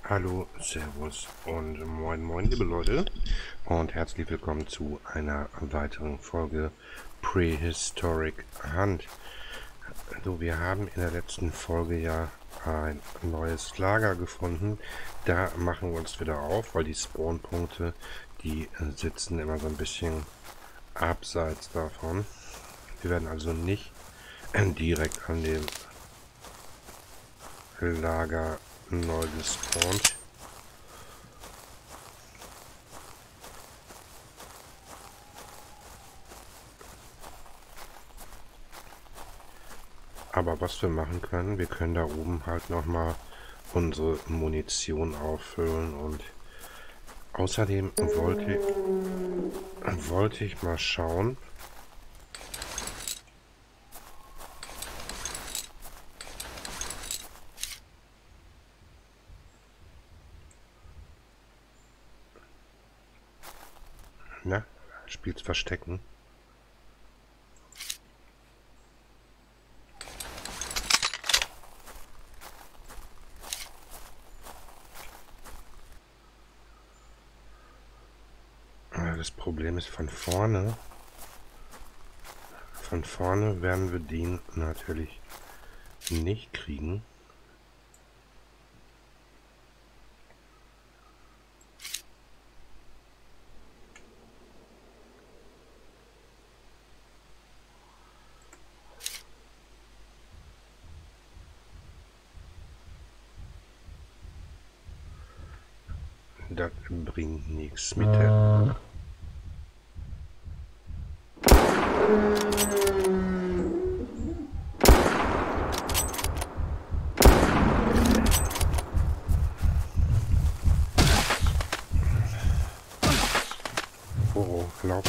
Hallo, Servus und moin moin liebe Leute und herzlich willkommen zu einer weiteren Folge Prehistoric Hunt. So, wir haben in der letzten Folge ja ein neues Lager gefunden. Da machen wir uns wieder auf, weil die Spawnpunkte, die sitzen immer so ein bisschen abseits davon. Wir werden also nicht direkt an dem Lager neu gespawnt. Aber was wir machen können, wir können da oben halt nochmal unsere Munition auffüllen und außerdem wollte ich mal schauen. Na, spielt's Verstecken. Das Problem ist von vorne. Von vorne werden wir den natürlich nicht kriegen. Das bringt nichts mit der. Oh, lauf.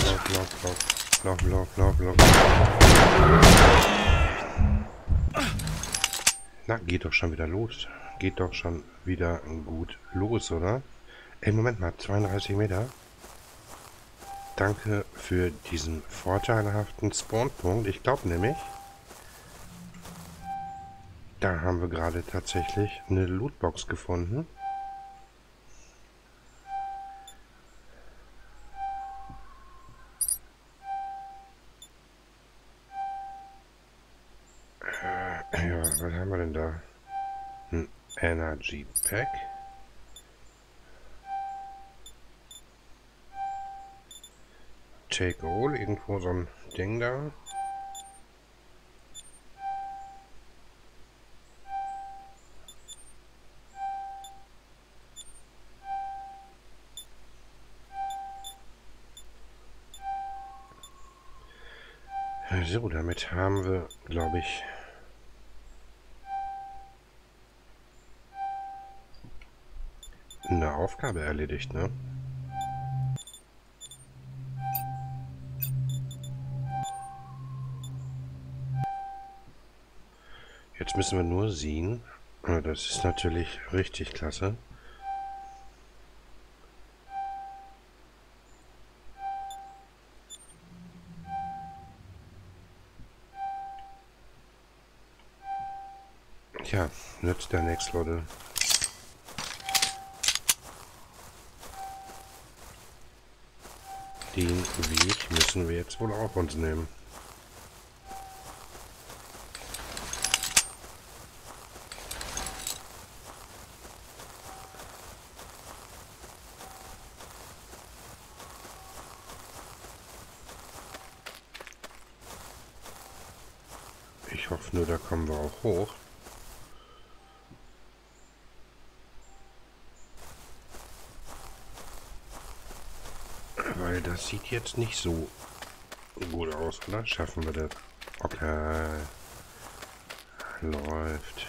Na, geht doch schon wieder los. Geht doch schon wieder gut los, oder? Ey, Moment mal, 32 Meter. Danke für diesen vorteilhaften Spawnpunkt. Ich glaube nämlich, da haben wir gerade tatsächlich eine Lootbox gefunden. Ja, was haben wir denn da? Ein Energy Pack. Take all, irgendwo so ein Ding da. So, damit haben wir, glaube ich, eine Aufgabe erledigt, ne? Jetzt müssen wir nur sehen. Das ist natürlich richtig klasse. Tja, nützt ja nichts, Leute. Den Weg müssen wir jetzt wohl auf uns nehmen. Ich hoffe nur, da kommen wir auch hoch. Weil das sieht jetzt nicht so gut aus, oder? Schaffen wir das? Okay. Läuft.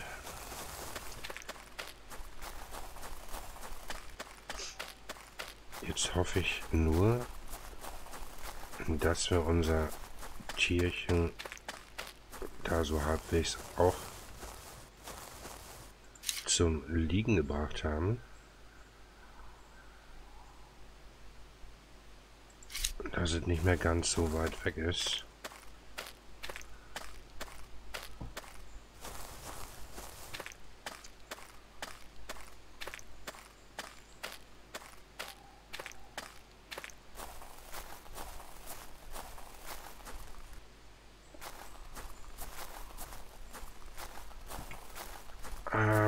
Jetzt hoffe ich nur, dass wir unser Tierchen da so halbwegs auch zum Liegen gebracht haben. Dass es nicht mehr ganz so weit weg ist.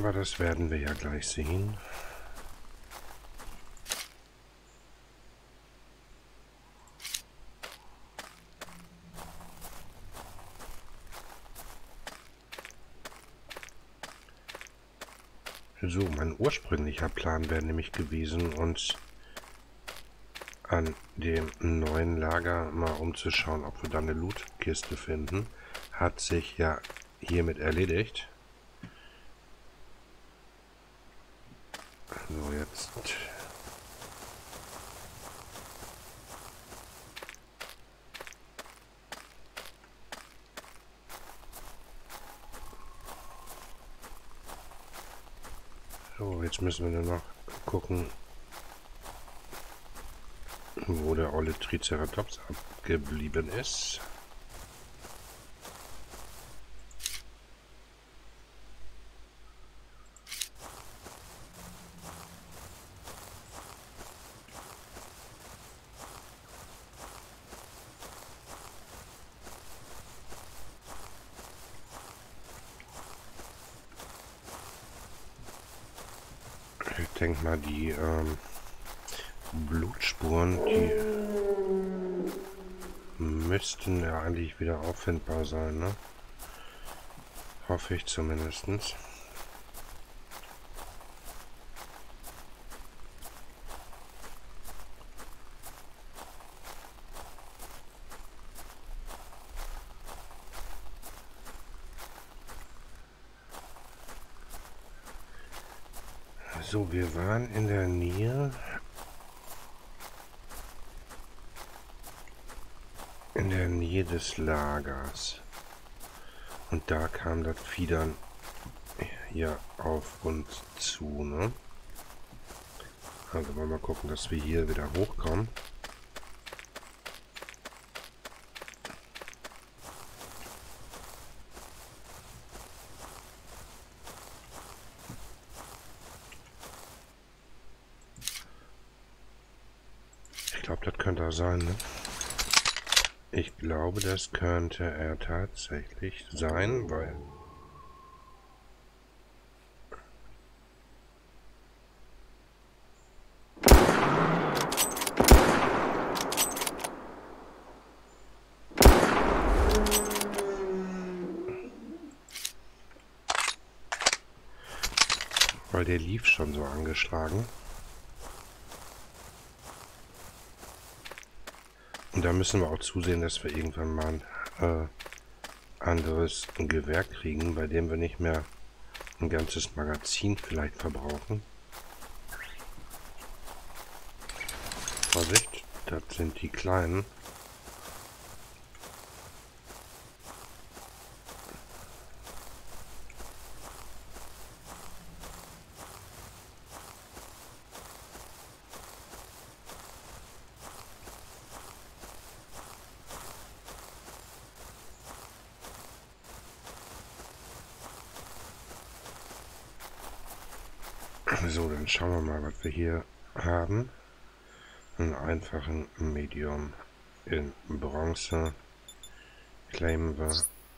Aber das werden wir ja gleich sehen. So, mein ursprünglicher Plan wäre nämlich gewesen, uns an dem neuen Lager mal umzuschauen, ob wir da eine Lootkiste finden. Hat sich ja hiermit erledigt. So, jetzt. So, jetzt müssen wir nur noch gucken, wo der olle Triceratops abgeblieben ist. Ich denke mal, die Blutspuren, die müssten ja eigentlich wieder auffindbar sein, ne? Hoffe ich zumindest. So, wir waren in der Nähe. In der Nähe des Lagers. Und da kam das Vieh dann hier auf uns zu, ne? Also wollen wir mal gucken, dass wir hier wieder hochkommen. Ich glaube, das könnte er sein, ne? Ich glaube, das könnte er tatsächlich sein, weil... Weil der lief schon so angeschlagen. Und da müssen wir auch zusehen, dass wir irgendwann mal ein anderes Gewehr kriegen, bei dem wir nicht mehr ein ganzes Magazin vielleicht verbrauchen. Vorsicht, das sind die Kleinen. So, dann schauen wir mal, was wir hier haben. Einen einfachen Medium in Bronze. Claimen wir.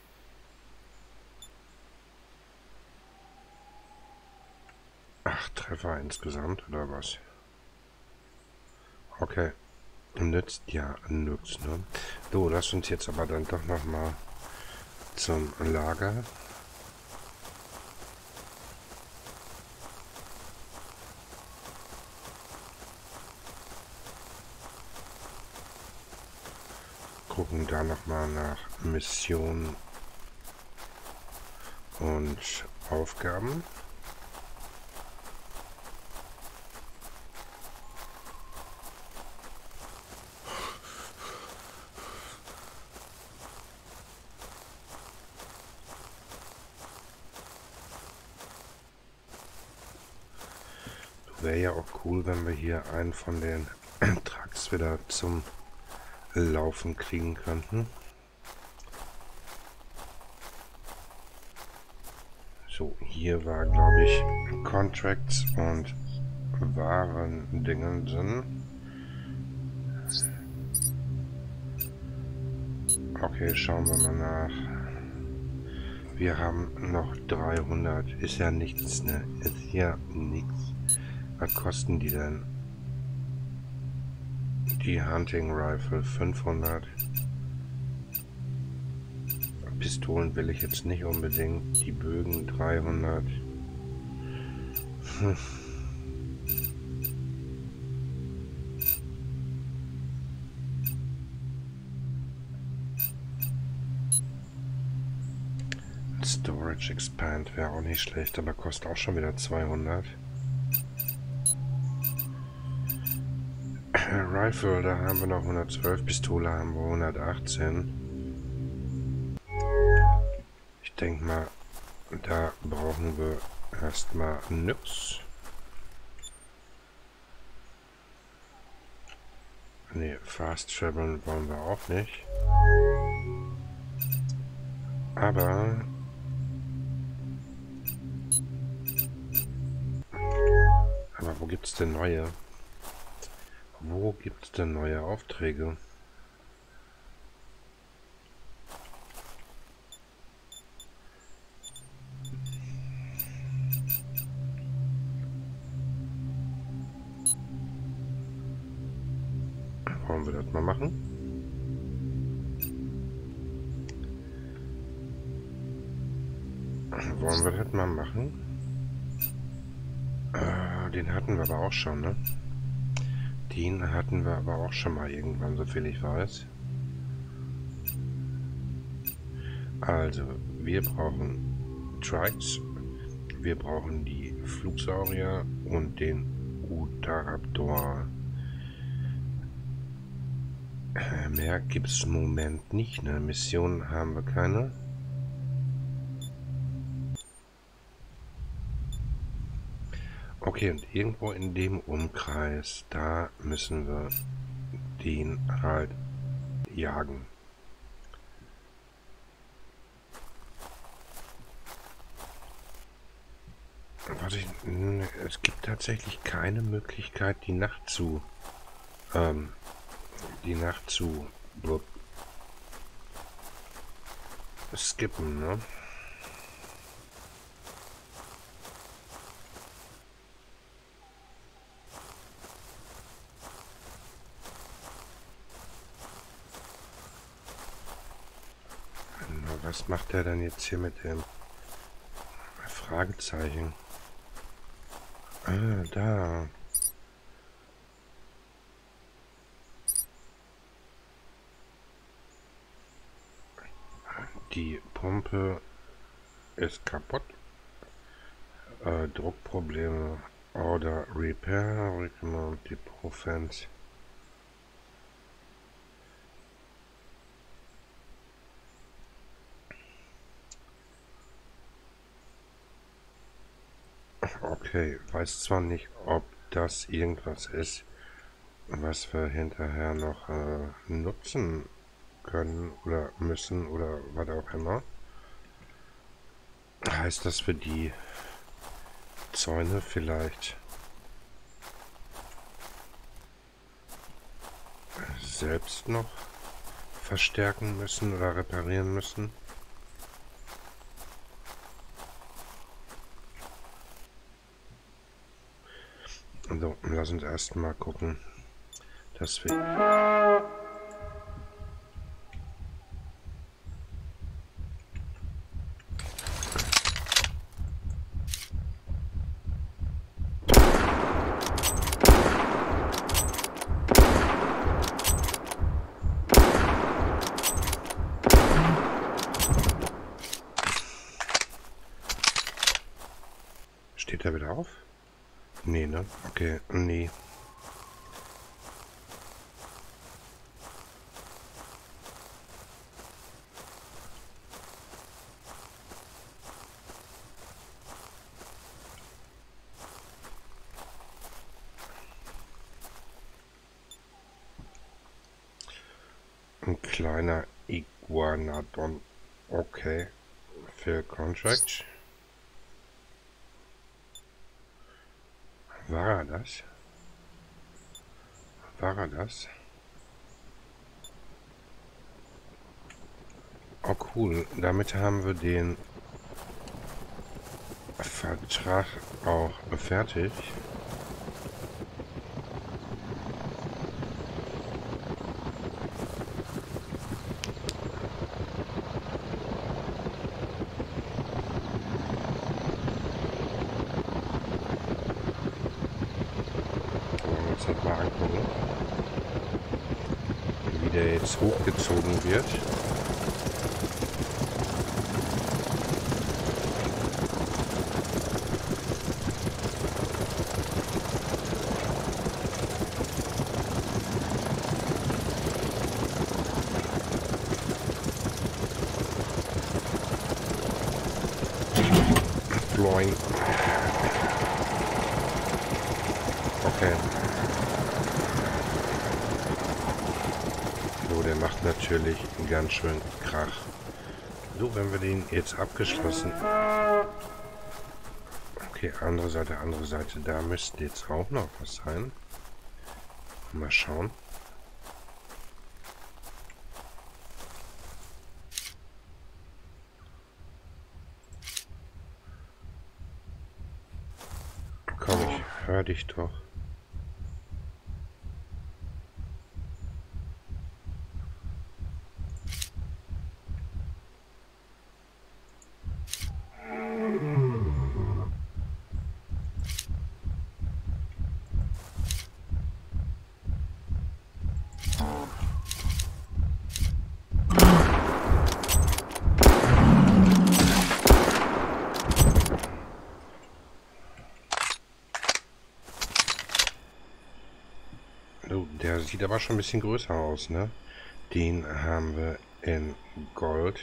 Acht Treffer insgesamt, oder was? Okay. Nützt ja nix, ne? So, lass uns jetzt aber dann doch noch mal zum Lager. Gucken da nochmal nach Missionen und Aufgaben. Wäre ja auch cool, wenn wir hier einen von den Trucks wieder zum Laufen kriegen könnten. So, hier war, glaube ich, Contracts und Warendingen sind. Okay, schauen wir mal nach. Wir haben noch 300. Ist ja nichts, ne? Ist ja nichts. Was kosten die denn? Die Hunting Rifle 500. Pistolen will ich jetzt nicht unbedingt. Die Bögen 300. Storage Expand wäre auch nicht schlecht, aber kostet auch schon wieder 200. Rifle, da haben wir noch 112. Pistole haben wir 118. Ich denke mal, da brauchen wir erstmal nix. Ne, Fast Travel wollen wir auch nicht. Aber wo gibt's denn neue? Wo gibt's denn neue Aufträge? Wollen wir das mal machen? Wollen wir das mal machen? Den hatten wir aber auch schon, ne? Den hatten wir aber auch schon mal irgendwann, soviel ich weiß. Also, wir brauchen Trikes, wir brauchen die Flugsaurier und den Utahraptor. Mehr gibt es im Moment nicht, ne? Missionen haben wir keine. Okay, und irgendwo in dem Umkreis, da müssen wir den halt jagen. Warte, es gibt tatsächlich keine Möglichkeit, die Nacht zu skippen, ne? Was macht er denn jetzt hier mit dem Fragezeichen? Ah, da. Die Pumpe ist kaputt. Druckprobleme. Order Repair. Recommend die Profens. Okay, weiß zwar nicht, ob das irgendwas ist, was wir hinterher noch nutzen können oder müssen oder was auch immer. Heißt das für die Zäune vielleicht selbst noch verstärken müssen oder reparieren müssen? So, lass uns erstmal gucken, dass wir... Steht er wieder auf? Nee, ne? Okay, nee. Ein kleiner Iguanodon. Okay. Für Contract. War er das? War er das? Oh cool, damit haben wir den Vertrag auch fertig. Mal angucken, wie der jetzt hochgezogen wird. Blowing. Okay. So, der macht natürlich ganz schön Krach. So, wenn wir den jetzt abgeschlossen... Okay, andere Seite. Da müsste jetzt auch noch was sein. Mal schauen. Komm, ich hör dich doch. Oh, der sieht aber schon ein bisschen größer aus, ne? Den haben wir in Gold.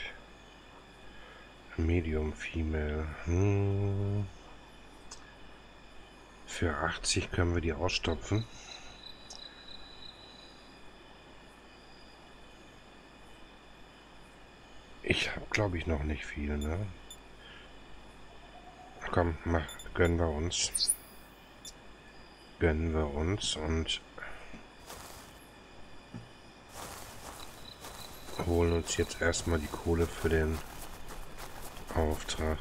Medium Female. Für 80 können wir die ausstopfen. Ich habe, glaube ich, noch nicht viel, ne? Komm, gönnen wir uns. Gönnen wir uns und holen uns jetzt erstmal die Kohle für den Auftrag.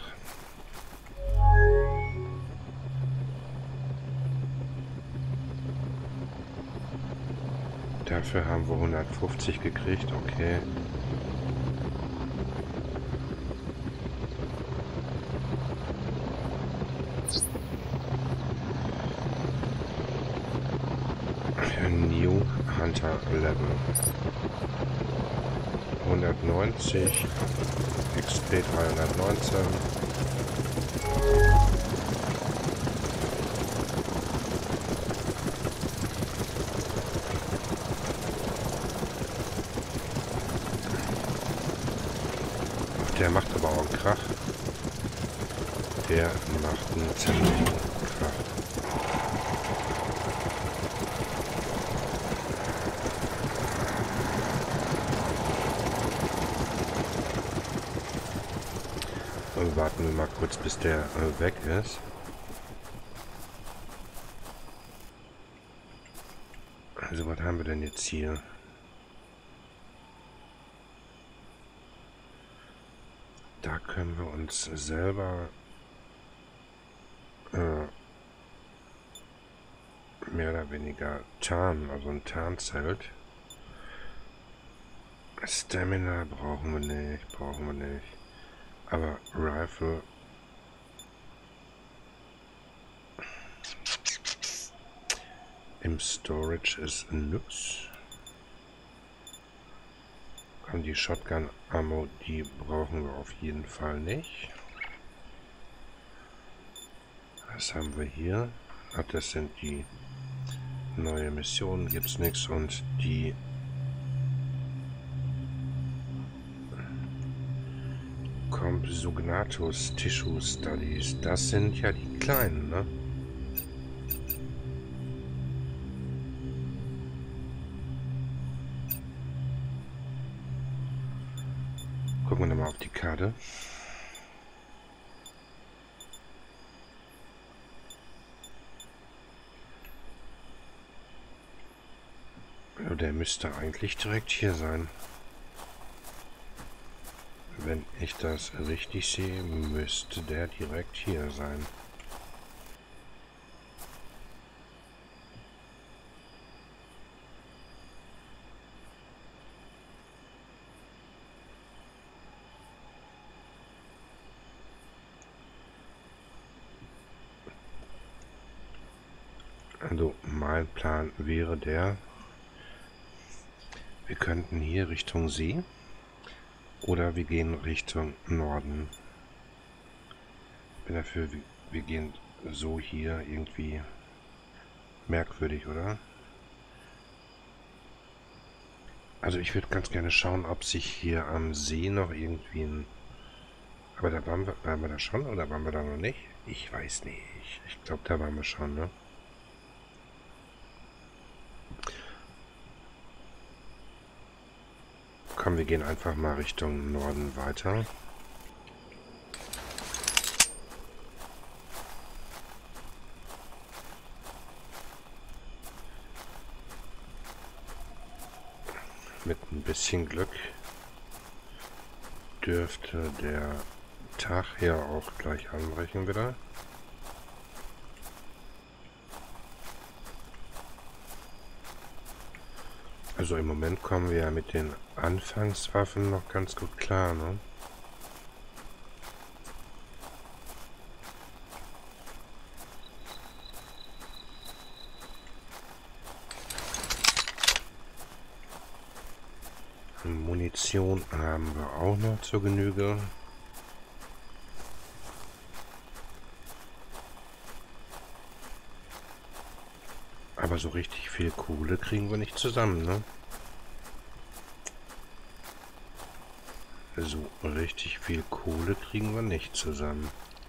Dafür haben wir 150 gekriegt, okay. New Hunter Level 190 XP 319. Der macht aber auch einen Krach. Der macht einen ziemlichen Krach. Warten wir mal kurz, bis der weg ist. Also was haben wir denn jetzt hier? Da können wir uns selber mehr oder weniger tarnen, also ein Tarnzelt. Stamina brauchen wir nicht. Aber Rifle im Storage ist nix. Und die Shotgun Ammo, die brauchen wir auf jeden Fall nicht. Was haben wir hier? Ach, das sind die neue Missionen, gibt's nichts, und die Compsognathus Tissue Studies, das sind ja die kleinen, ne? Gucken wir mal auf die Karte. Der müsste eigentlich direkt hier sein. wenn ich das richtig sehe, müsste der direkt hier sein. Also mein Plan wäre der, wir könnten hier Richtung See oder wir gehen Richtung Norden. Ich bin dafür, wir gehen so hier irgendwie merkwürdig, oder? Also ich würde ganz gerne schauen, ob sich hier am See noch irgendwie ein... Aber da waren wir da schon oder waren wir da noch nicht? Ich weiß nicht. Ich glaube, da waren wir schon, ne? Komm, wir gehen einfach mal Richtung Norden weiter. Mit ein bisschen Glück dürfte der Tag ja auch gleich anbrechen wieder. Also im Moment kommen wir ja mit den Anfangswaffen noch ganz gut klar, ne? Munition haben wir auch noch zur Genüge. Aber so richtig viel Kohle kriegen wir nicht zusammen, ne? So richtig viel Kohle kriegen wir nicht zusammen.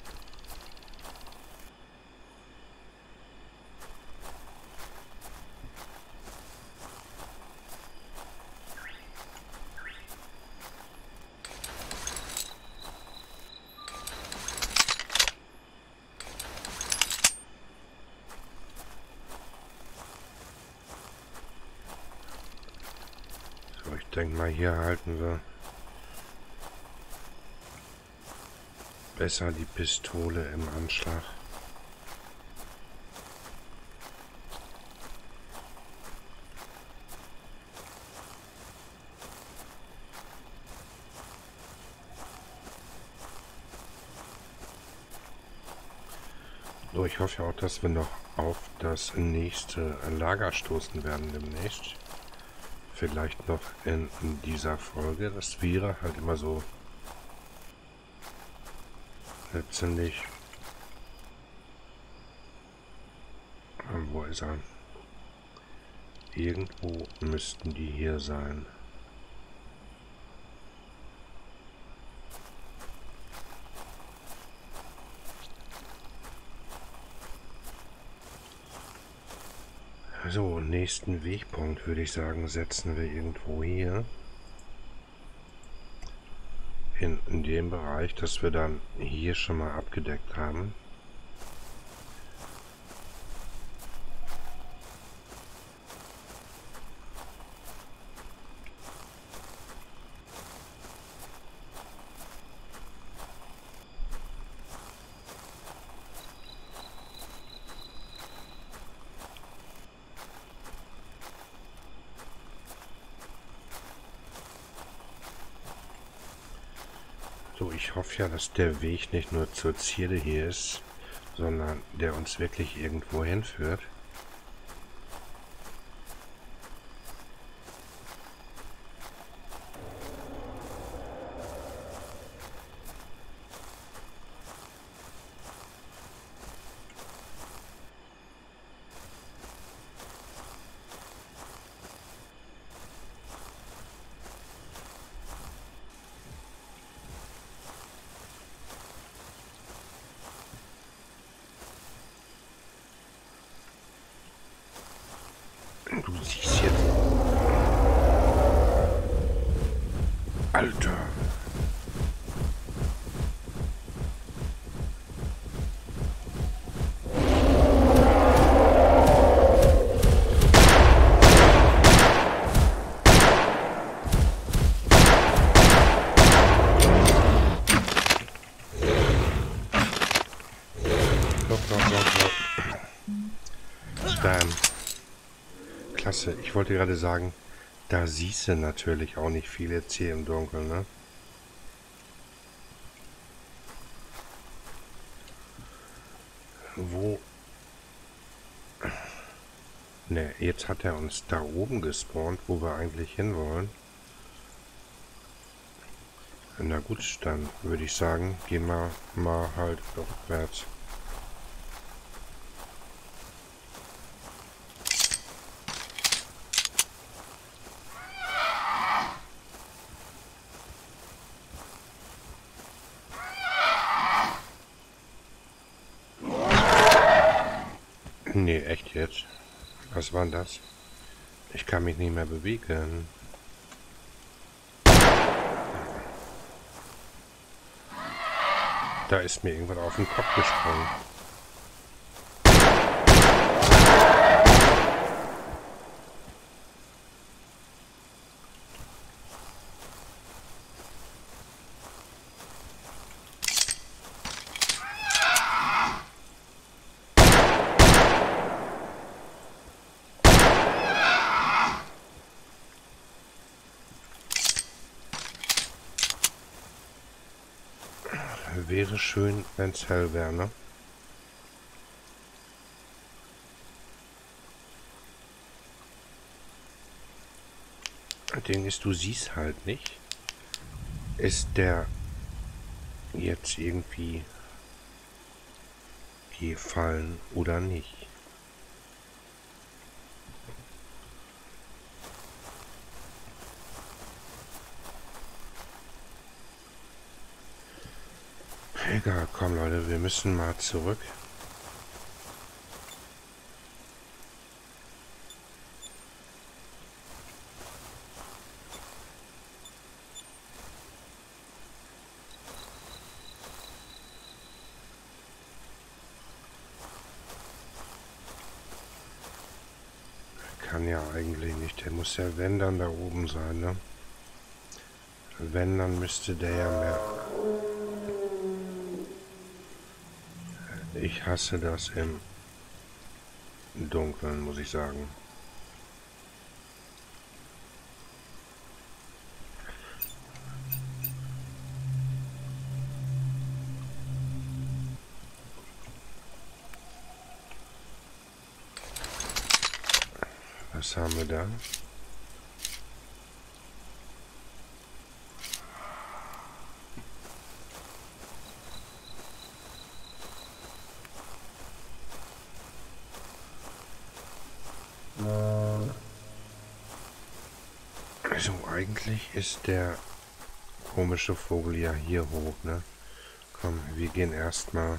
So, ich denke mal, hier halten wir besser die Pistole im Anschlag. So, ich hoffe auch, dass wir noch auf das nächste Lager stoßen werden demnächst. Vielleicht noch in dieser Folge. Das wäre halt immer so ziemlich... Wo ist er? Irgendwo müssten die hier sein. So, nächsten Wegpunkt würde ich sagen, setzen wir irgendwo hier. In dem Bereich, dass wir dann hier schon mal abgedeckt haben. So, ich hoffe ja, dass der Weg nicht nur zur Zierde hier ist, sondern der uns wirklich irgendwo hinführt. Du siehst jetzt... Alter! Bam. Klasse. Ich wollte gerade sagen, da siehst du natürlich auch nicht viel jetzt hier im Dunkeln, ne? Wo? Ne, jetzt hat er uns da oben gespawnt, wo wir eigentlich hinwollen. Na gut, dann würde ich sagen, gehen wir mal halt rückwärts. Nee, echt jetzt? Was war denn das? Ich kann mich nicht mehr bewegen. Da ist mir irgendwas auf den Kopf gesprungen. Wäre schön, wenn es hell wäre, ne? Ding ist, du siehst halt nicht. Ist der jetzt irgendwie gefallen oder nicht? Egal, komm Leute, wir müssen mal zurück. Kann ja eigentlich nicht. Der muss ja, wenn, dann da oben sein, ne? Wenn, dann müsste der ja mehr... Ich hasse das im Dunkeln, muss ich sagen. Was haben wir da? Also eigentlich ist der komische Vogel ja hier hoch, ne? Komm, wir gehen erstmal.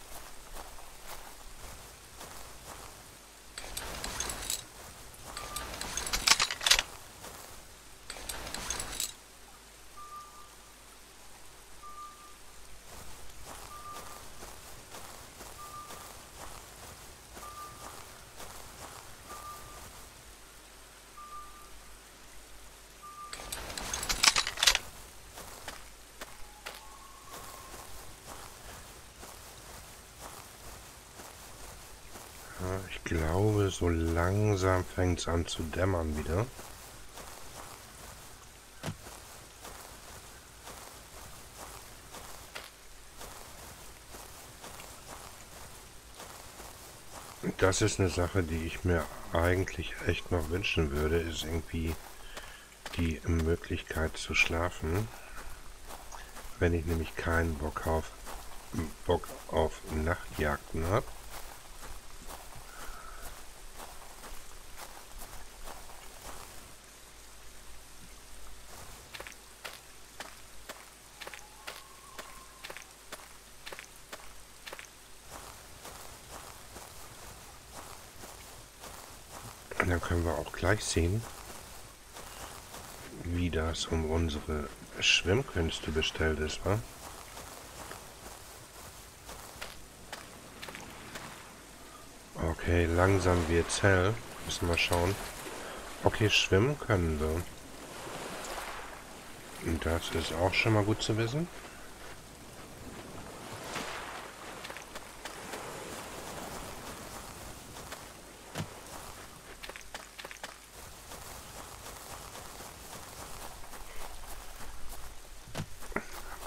Ich glaube, so langsam fängt es an zu dämmern wieder. Das ist eine Sache, die ich mir eigentlich echt noch wünschen würde, ist irgendwie die Möglichkeit zu schlafen, wenn ich nämlich keinen Bock auf Nachtjagden habe. Und dann können wir auch gleich sehen, wie das um unsere Schwimmkünste bestellt ist, wa? Okay, langsam wird's hell. Müssen wir schauen. Okay, schwimmen können wir. Und das ist auch schon mal gut zu wissen.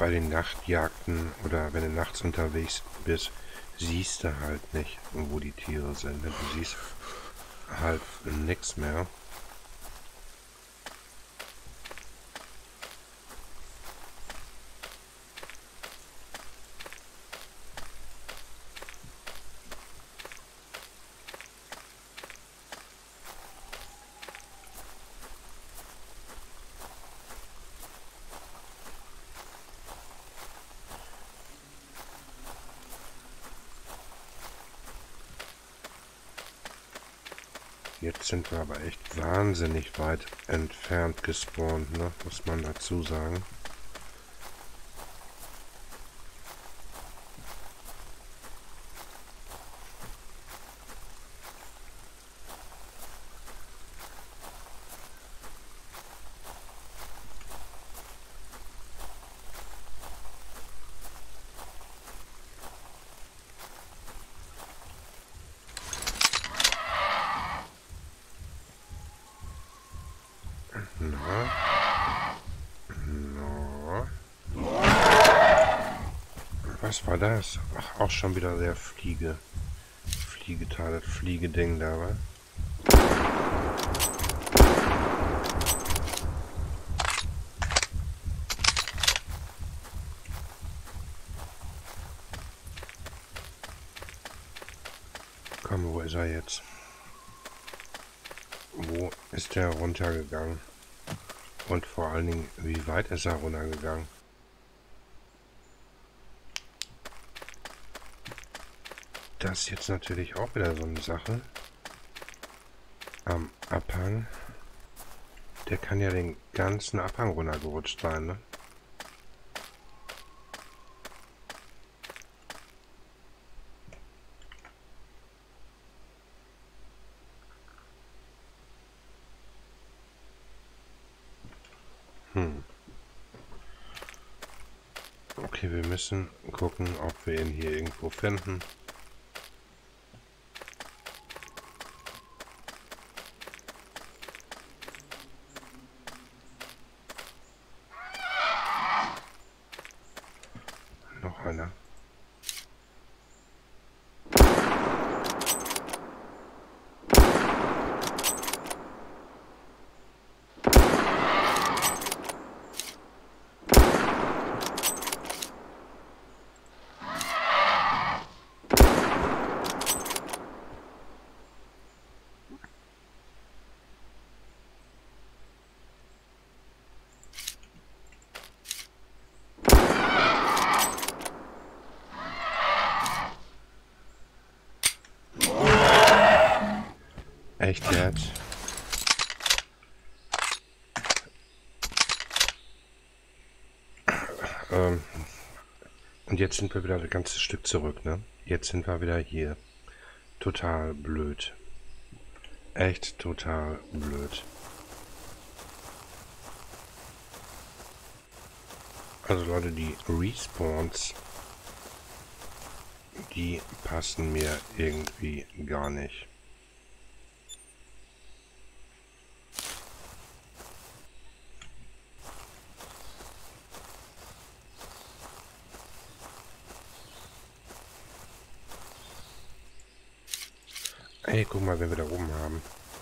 bei den Nachtjagden oder wenn du nachts unterwegs bist, siehst du halt nicht, wo die Tiere sind. Du siehst halt nichts mehr. Jetzt sind wir aber echt wahnsinnig weit entfernt gespawnt, ne? Muss man dazu sagen. Na, na. Was war das? Ach, auch schon wieder der Fliegeteil, das Fliegeding da, wa? Komm, wo ist er jetzt? Wo ist der runtergegangen? Und vor allen Dingen, wie weit ist er runtergegangen? Das ist jetzt natürlich auch wieder so eine Sache. Am Abhang. Der kann ja den ganzen Abhang runtergerutscht sein, ne? Okay, wir müssen gucken, ob wir ihn hier irgendwo finden. Noch einer. Echt jetzt? Und jetzt sind wir wieder ein ganzes Stück zurück, ne? Jetzt sind wir wieder hier. Total blöd. Echt total blöd. Also Leute, die Respawns, die passen mir irgendwie gar nicht. Ey, guck mal, wen wir da oben haben.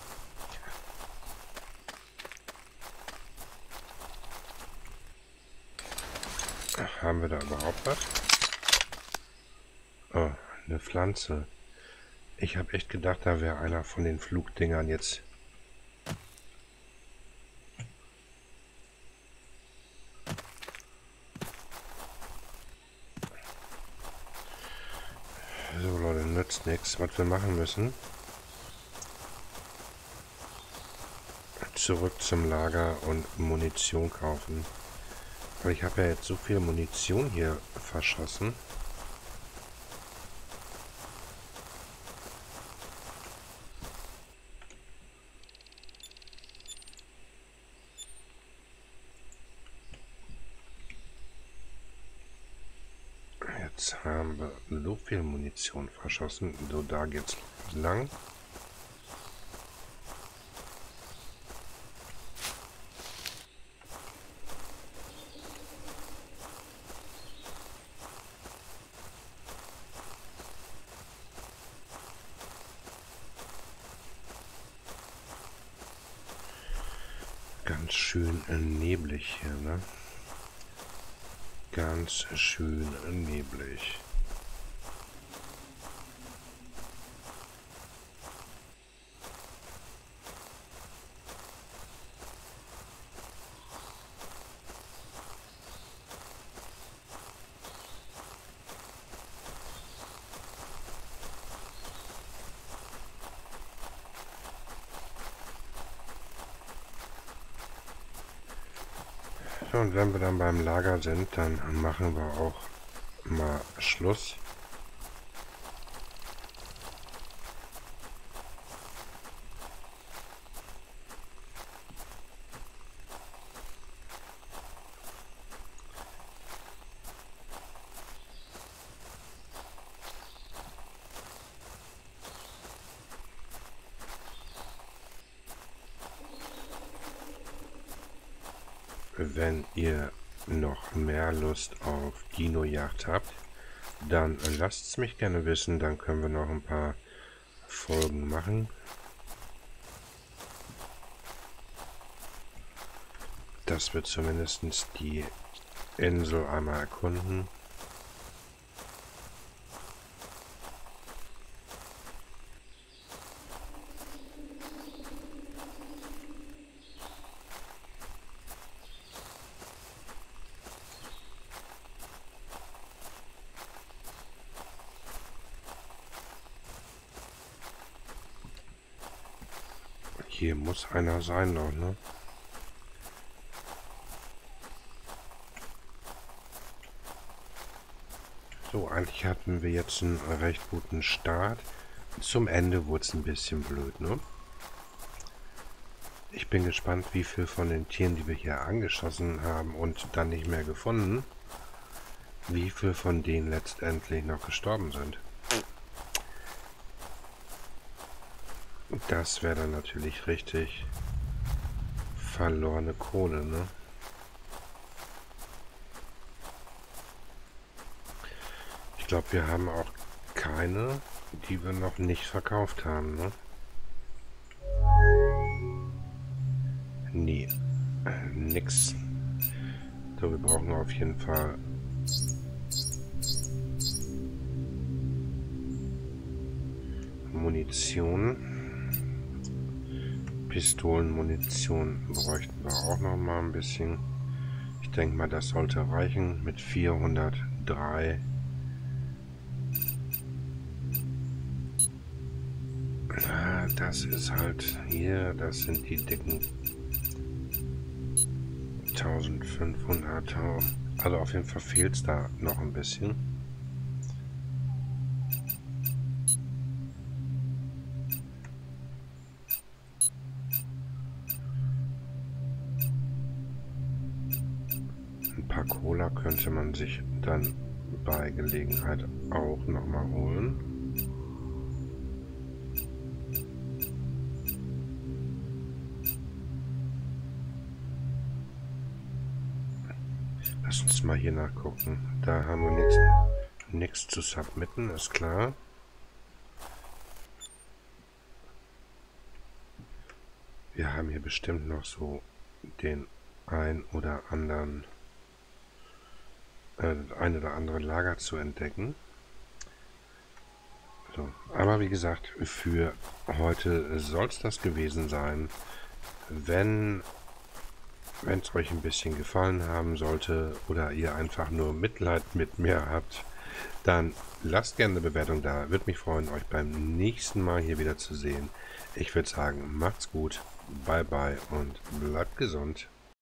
Haben wir da überhaupt was? Oh, eine Pflanze. Ich habe echt gedacht, da wäre einer von den Flugdingern jetzt. So Leute, nützt nichts. Was wir machen müssen. Zurück zum Lager und Munition kaufen. Weil ich habe ja jetzt so viel Munition hier verschossen. Jetzt haben wir so viel Munition verschossen. So, da geht's lang. Ganz schön neblig hier, ne? Ganz schön neblig. Und wenn wir dann beim Lager sind, dann machen wir auch mal Schluss. Wenn ihr noch mehr Lust auf Dino-Jagd habt, dann lasst es mich gerne wissen, dann können wir noch ein paar Folgen machen. Dass wir zumindest die Insel einmal erkunden. Hier muss einer sein noch, ne? So, eigentlich hatten wir jetzt einen recht guten Start. Zum Ende wurde es ein bisschen blöd, ne? Ich bin gespannt, wie viel von den Tieren, die wir hier angeschossen haben und dann nicht mehr gefunden, wie viel von denen letztendlich noch gestorben sind. Das wäre dann natürlich richtig verlorene Kohle, ne? Ich glaube, wir haben auch keine, die wir noch nicht verkauft haben, ne? Nee, nix. So, wir brauchen auf jeden Fall Munition. Pistolenmunition bräuchten wir auch noch mal ein bisschen. Ich denke mal, das sollte reichen mit 403. Das ist halt hier, das sind die dicken 1500. Also auf jeden Fall fehlt es da noch ein bisschen. Ein paar Cola könnte man sich dann bei Gelegenheit auch noch mal holen. Lass uns mal hier nachgucken. Da haben wir nichts zu submitten, ist klar. Wir haben hier bestimmt noch so den ein oder andere Lager zu entdecken. So, aber wie gesagt, für heute soll es das gewesen sein. Wenn es euch ein bisschen gefallen haben sollte oder ihr einfach nur Mitleid mit mir habt, dann lasst gerne eine Bewertung da. Würde mich freuen, euch beim nächsten Mal hier wieder zu sehen. Ich würde sagen, macht's gut, bye bye und bleibt gesund.